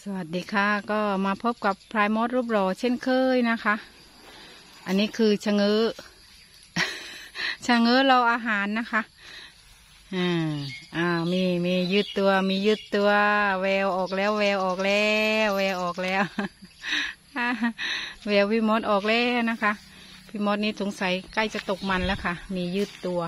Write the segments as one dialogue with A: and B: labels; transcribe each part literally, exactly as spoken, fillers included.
A: วัสดีค่ะก็มาพบกับพลายมดรูปหล่อเช่นเคยนะคะอันนี้คือชะเง้อ ชะเง้อรออาหารนะคะอ่าอ่ามีมียืดตัวมียืดตัวแววออกแล้วแววออกแล้วแววออกแล้ว แววพี่มดออกแล้วนะคะพี่มดนี่สงสัยใกล้จะตกมันแล้วค่ะมียืดตัว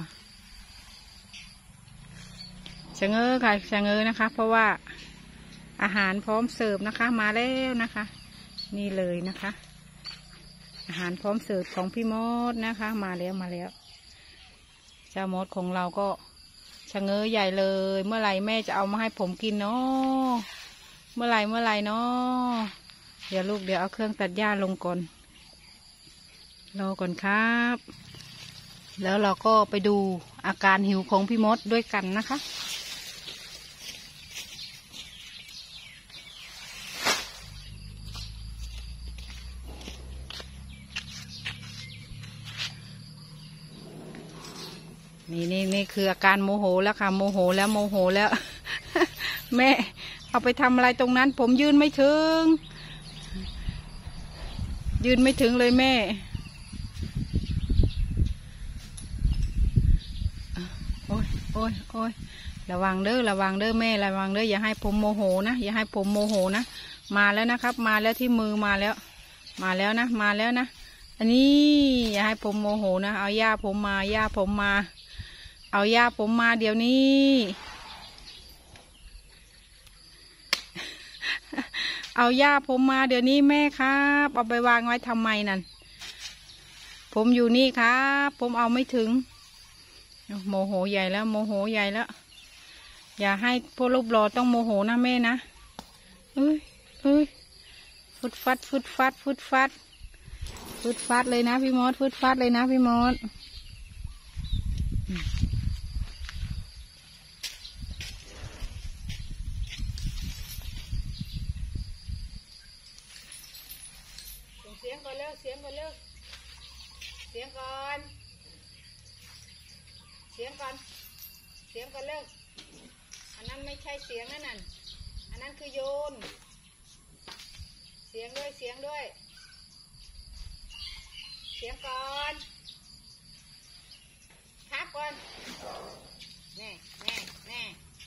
A: ชะเง้อค่ะชะเง้อนะคะเพราะว่าอาหารพร้อมเสิร์ฟนะคะมาแล้วนะคะนี่เลยนะคะอาหารพร้อมเสิร์ฟของพี่มดนะคะมาแล้วมาแล้วเจ้ามดของเราก็ชะเง้อใหญ่เลยเมื่อไหร่แม่จะเอามาให้ผมกินเนาะเมื่อไหร่เมื่อไหร่เนาะเดี๋ยวลูกเดี๋ยวเอาเครื่องตัดหญ้าลงก่อนรอก่อนครับแล้วเราก็ไปดูอาการหิวของพี่มดด้วยกันนะคะนี่นี่นี่คืออาการโมโหแล้วค่ะโมโหแล้วโมโหแล้ว แม่เอาไปทำอะไรตรงนั้นผมยืนไม่ถึงยืนไม่ถึงเลยแม่โอ้ยโอ้ยโอ้ยระวังเด้อระวังเด้อแม่ระวังเด้ออย่าให้ผมโมโหนะอย่าให้ผมโมโหนะมาแล้วนะครับมาแล้วที่มือมาแล้วมาแล้วนะมาแล้วนะอันนี้อย่าให้ผมโมโหนะเอาย่าผมมาย่าผมมาเอาย่าผมมาเดี๋ยวนี้ เอาย่าผมมาเดี๋ยวนี้แม่ครับเอาไปวางไว้ทำไมนั่นผมอยู่นี่ครับผมเอาไม่ถึงโมโหใหญ่แล้วโมโหใหญ่แล้วอย่าให้พวกรูปหล่อต้องโมโหนะแม่นะเอ้ยเอ้ยฟุดฟัดฟุดฟัดฟุดฟัดฟุดฟัดเลยนะพี่มดฟุดฟัดเลยนะพี่มดเสียงก่อนเร็วเสียงก่อนเร็วเสียงก่อนเสียงก่อนเสียงก่อนเร็วอันนั้นไม่ใช่เสียงนั่นน่ะอันนั้นคือโยนเสียงด้วยเสียงด้วยเสียงก่อนครับก่อนแน่แน่แน่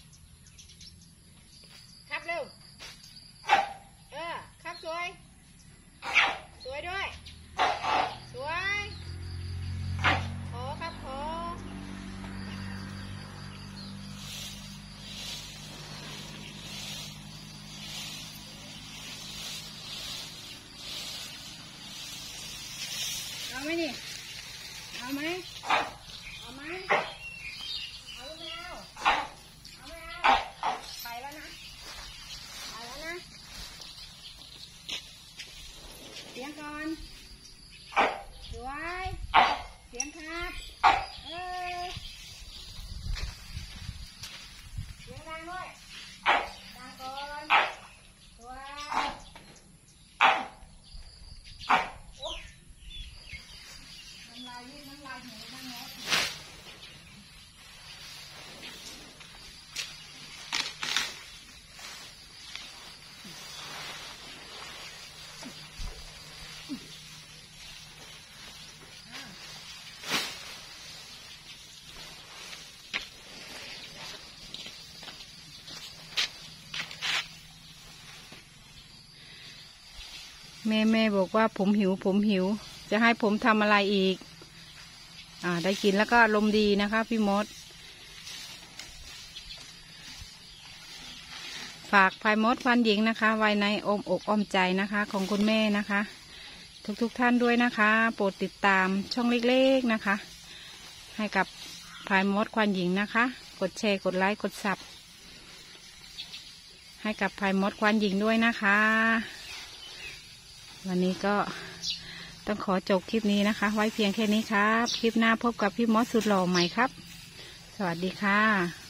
A: ครับเร็วเออครับสวยสวยด้วยสวยขอครับขอเอาไหมนี่เอาไหมเอาไหมเอาไม่เอาเอาไม่เอาไปแล้วนะไปแล้วนะเสียงก่อนสวยเสียงครับเออเสียงดังด้วยดังก่อนสวยโอ๊ยน้ำลายยืดน้ำลายเหนียวน้ำเนาะแม่แม่บอกว่าผมหิวผมหิวจะให้ผมทำอะไรอีกอ่าได้กินแล้วก็ลมดีนะคะพี่มดฝากพลายมดควันหญิงนะคะไว้ในอ้อมอกอ้อมใจนะคะของคุณแม่นะคะทุกๆ ท่านด้วยนะคะโปรดติดตามช่องเล็กๆนะคะให้กับพลายมดควันหญิงนะคะกดแชร์กดไลค์กดซับให้กับพลายมดควันหญิงด้วยนะคะวันนี้ก็ต้องขอจบคลิปนี้นะคะไว้เพียงแค่นี้ครับคลิปหน้าพบกับพี่มดสุดหล่อใหม่ครับสวัสดีค่ะ